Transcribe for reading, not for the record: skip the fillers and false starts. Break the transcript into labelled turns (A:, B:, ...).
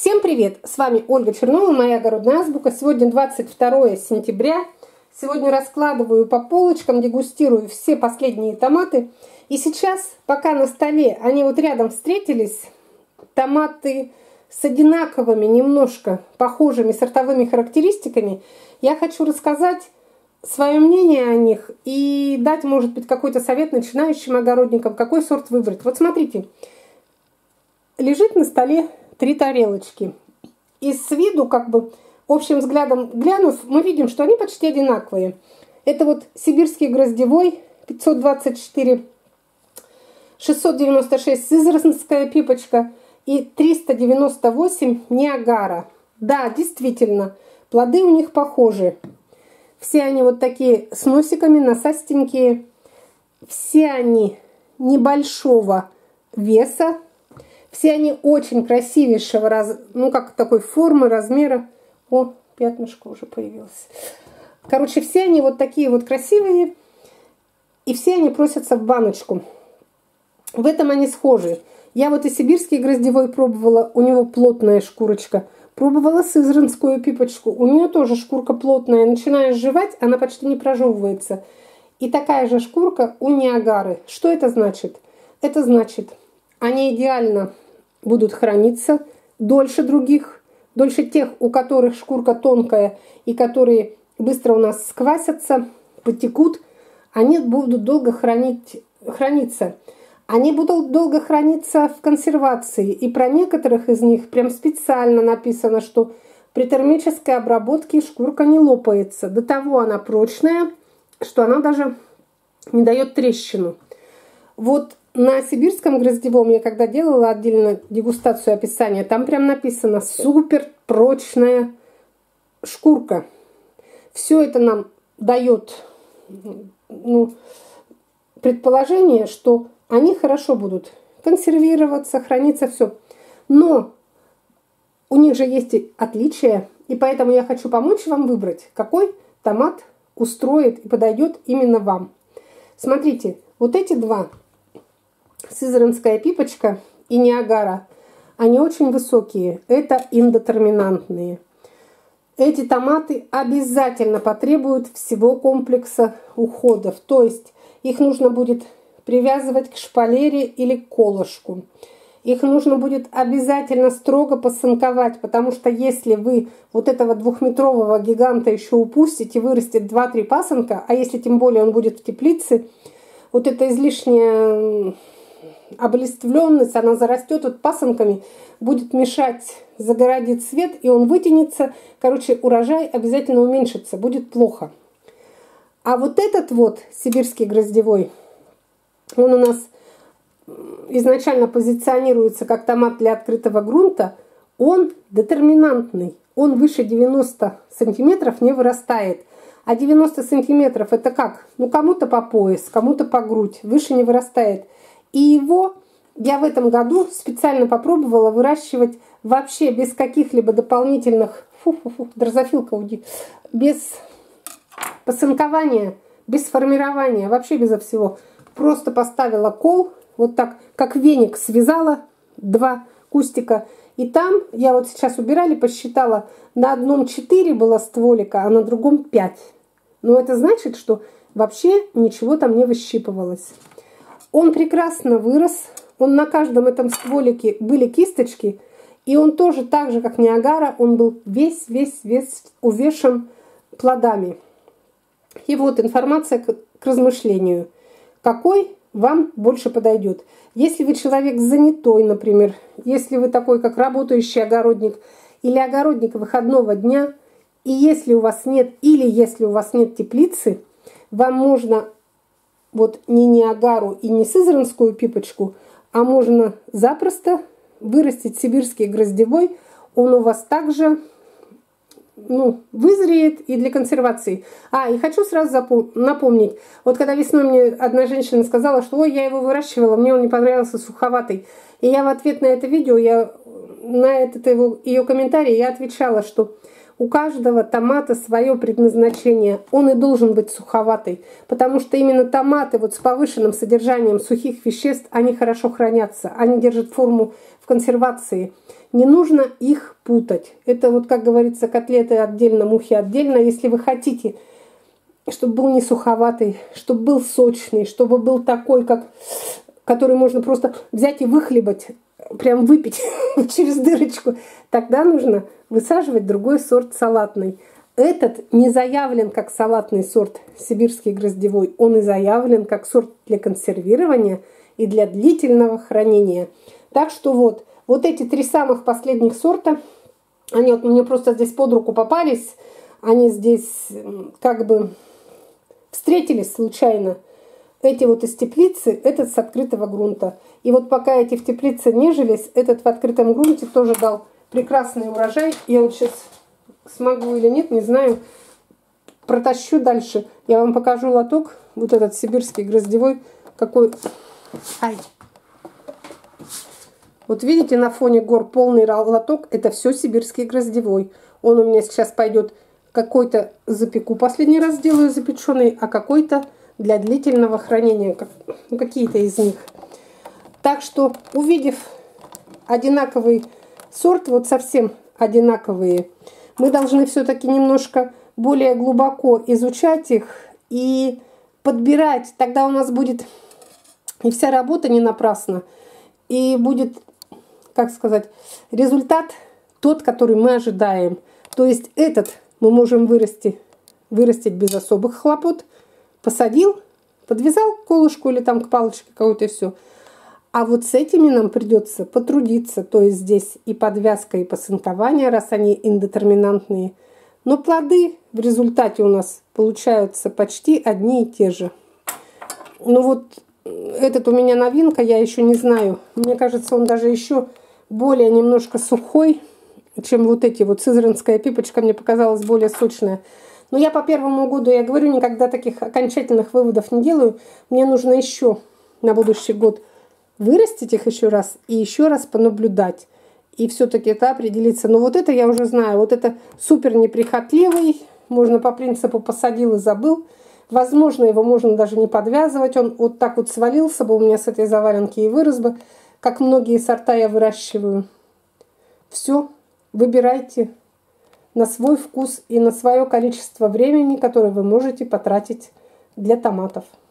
A: Всем привет! С вами Ольга Чернова, моя огородная азбука. Сегодня 22 сентября. Сегодня раскладываю по полочкам, дегустирую все последние томаты. И сейчас, пока на столе они вот рядом встретились, томаты с одинаковыми, немножко похожими сортовыми характеристиками, я хочу рассказать свое мнение о них и дать, может быть, какой-то совет начинающим огородникам, какой сорт выбрать. Вот смотрите, лежит на столе 3 тарелочки. И с виду, как бы, общим взглядом глянув, мы видим, что они почти одинаковые. Это вот сибирский гроздевой 524, 696 сызранская пипочка и 398 Ниагара. Да, действительно, плоды у них похожи. Все они вот такие с носиками, носастенькие. Все они небольшого веса. Все они очень красивейшего, ну как такой формы, размера. О, пятнышко уже появилось. Короче, все они вот такие вот красивые. И все они просятся в баночку. В этом они схожи. Я вот и сибирский гроздевой пробовала, у него плотная шкурочка. Пробовала сызранскую пипочку, у нее тоже шкурка плотная. Начинаешь жевать, она почти не прожевывается. И такая же шкурка у Ниагары. Что это значит? Это значит, они идеально будут храниться дольше других, дольше тех, у которых шкурка тонкая и которые быстро у нас сквасятся, потекут. Они будут долго храниться. Они будут долго храниться в консервации. И про некоторых из них прям специально написано, что при термической обработке шкурка не лопается. До того она прочная, что она даже не дает трещину. Вот на сибирском гроздевом я когда делала отдельно дегустацию описания, там прям написано супер прочная шкурка. Все это нам дает предположение, что они хорошо будут консервироваться, храниться, все. Но у них же есть и отличия, и поэтому я хочу помочь вам выбрать, какой томат устроит и подойдет именно вам. Смотрите, вот эти два, сызранская пипочка и Ниагара, они очень высокие, это индетерминантные. Эти томаты обязательно потребуют всего комплекса уходов, то есть их нужно будет привязывать к шпалере или к колышку. Их нужно будет обязательно строго посынковать, потому что если вы вот этого 2-метрового гиганта еще упустите, вырастет 2-3 пасынка, а если тем более он будет в теплице, вот эта излишняя облиствленность, она зарастет вот пасынками, будет мешать, загородит свет, и он вытянется. Короче, урожай обязательно уменьшится, будет плохо. А вот этот вот сибирский гроздевой, он у нас изначально позиционируется как томат для открытого грунта. Он детерминантный. Он выше 90 сантиметров не вырастает. А 90 сантиметров это как? Ну, кому-то по пояс, кому-то по грудь. Выше не вырастает. И его я в этом году специально попробовала выращивать вообще без каких-либо дополнительных... дрозофилка уйди. Без посынкования, без формирования, вообще безо всего. Просто поставила кол, вот так, как веник связала 2 кустика. И там, я вот сейчас убирали, посчитала, на одном 4 было стволика, а на другом 5. Но это значит, что вообще ничего там не выщипывалось. Он прекрасно вырос, он на каждом этом стволике были кисточки. И он тоже так же, как Ниагара, он был весь увешан плодами. И вот информация к размышлению. Какой вам больше подойдет? Если вы человек занятой, например, если вы такой, как работающий огородник или огородник выходного дня, и если у вас нет, теплицы, вам можно вот не Ниагару и не сызранскую пипочку, а можно запросто вырастить сибирский гроздевой. Он у вас также вызреет и для консервации. И хочу сразу напомнить, вот когда весной мне одна женщина сказала, что ой, я его выращивала, мне он не понравился, суховатый. И я в ответ на это видео, на этот ее комментарий, я отвечала, что У каждого томата свое предназначение. Он и должен быть суховатый, потому что именно томаты вот с повышенным содержанием сухих веществ, они хорошо хранятся, они держат форму в консервации. Не нужно их путать. Это вот, как говорится, котлеты отдельно, мухи отдельно. Если вы хотите, чтобы был не суховатый, чтобы был сочный, чтобы был такой, который можно просто взять и выхлебать, прям выпить через дырочку, тогда нужно высаживать другой сорт салатный. Этот не заявлен как салатный сорт сибирский гроздевой, он и заявлен как сорт для консервирования и для длительного хранения. Так что вот эти 3 самых последних сорта, они вот мне просто здесь под руку попались, они здесь как бы встретились случайно. Эти вот из теплицы, этот с открытого грунта. И вот пока эти в теплице нежились, этот в открытом грунте тоже дал прекрасный урожай. Я вот сейчас смогу или нет, не знаю, протащу дальше. Я вам покажу лоток, вот этот сибирский гроздевой, какой... Ай! Вот видите, на фоне гор полный лоток, это все сибирский гроздевой. Он у меня сейчас пойдет, какой-то запеку, последний раз сделаю запеченный, а какой-то для длительного хранения, какие-то из них. Так что, увидев одинаковый сорт, вот совсем одинаковые, мы должны все-таки немножко более глубоко изучать их и подбирать. Тогда у нас будет и вся работа не напрасна, и будет, как сказать, результат тот, который мы ожидаем. То есть этот мы можем вырастить без особых хлопот. Посадил, подвязал к колышку или там к палочке какой-то и все. А вот с этими нам придется потрудиться. То есть здесь и подвязка, и посынкование, раз они индетерминантные. Но плоды в результате у нас получаются почти одни и те же. Ну вот этот у меня новинка, я еще не знаю. Мне кажется, он даже еще более немножко сухой, чем вот эти. Вот сызранская пипочка мне показалась более сочная. Но я по первому году, я говорю, никогда таких окончательных выводов не делаю. Мне нужно еще на будущий год вырастить их еще раз и еще раз понаблюдать. И все-таки это определиться. Но вот это я уже знаю. Вот это супер неприхотливый. Можно по принципу посадил и забыл. Возможно, его можно даже не подвязывать. Он вот так вот свалился бы у меня с этой заваленки и вырос бы. Как многие сорта я выращиваю. Все, выбирайте на свой вкус и на свое количество времени, которое вы можете потратить для томатов.